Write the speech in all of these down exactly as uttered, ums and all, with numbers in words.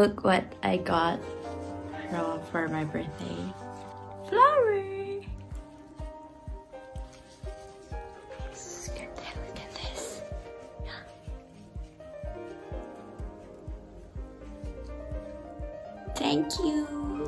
look what I got for my birthday. Flower! Look at that, look at this. Thank you.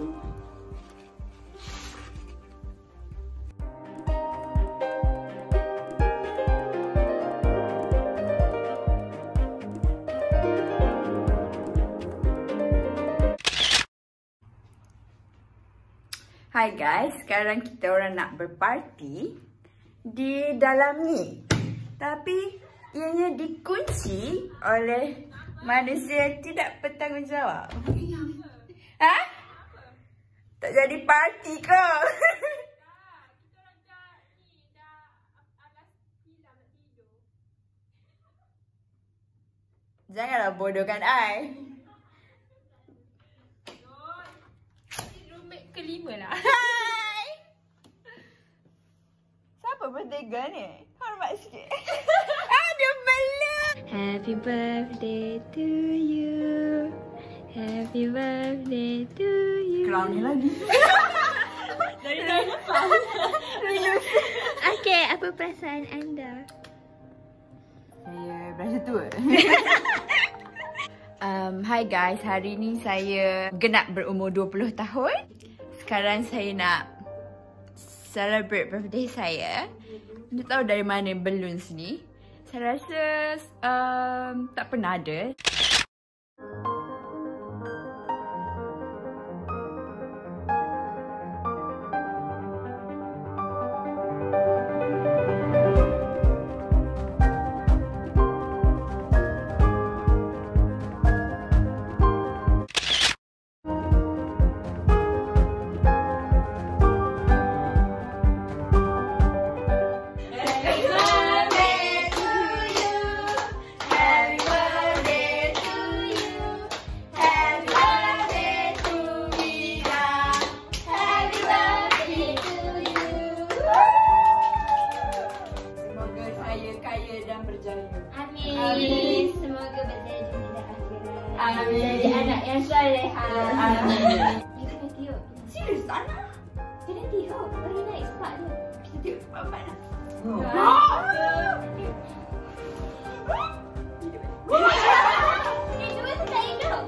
Hai guys, sekarang kita orang nak berparti di dalam ni. Tapi ianya dikunci oleh manusia yang tidak bertanggungjawab. Ha? Tak jadi parti ke? Janganlah bodohkan I. Kelima lah. Hai. Siapa birthday girl ni? Hormat sikit. Aduh belum. Happy birthday to you. Happy birthday to you. Crown ni lagi. Dari dah lepas. Okay, apa perasaan anda? Saya berasa tua. um, Hi guys, hari ni saya genap berumur dua puluh tahun. Sekarang saya nak celebrate birthday saya. Tak tahu dari mana balloons ni. Saya rasa um, tak pernah ada. Amin. Semoga berjaya dunia dan akhirat. Amin. Jadi anak yang soleha. Amin. Kita kena tiup. Serius tak nak? Kena tiup. Bagi naik spark dia. Kita tiup cepat-cepat lah. Eh, dua tu tak hidup.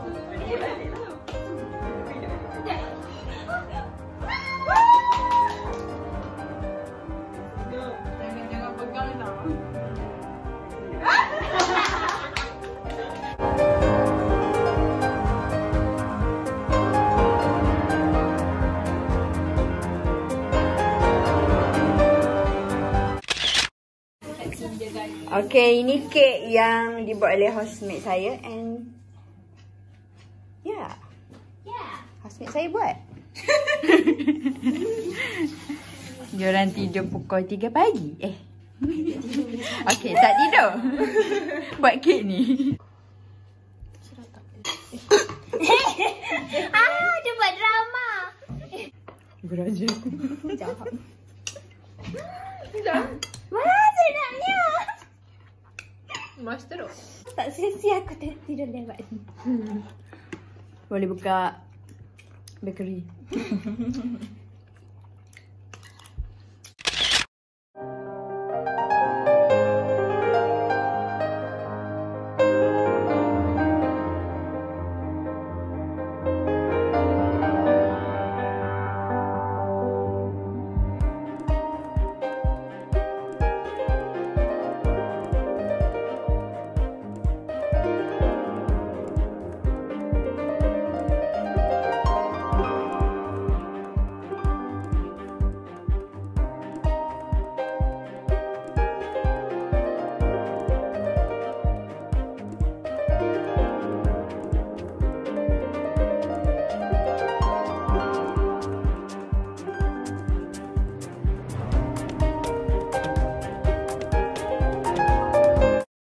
Jangan-jangan pegang tau. Okay, ini kek yang dibuat oleh housemate saya and yeah, Ya. housemate saya buat. Diorang tidur pukul tiga pagi. Eh. Okay, tak tidur. Buat kek ni. Ah, dia buat drama. Beraja. Jahat. Jahat. Mana senangnya? Mas teruk. Tak sia-sia aku tidur lewat ni. Boleh buka bakery.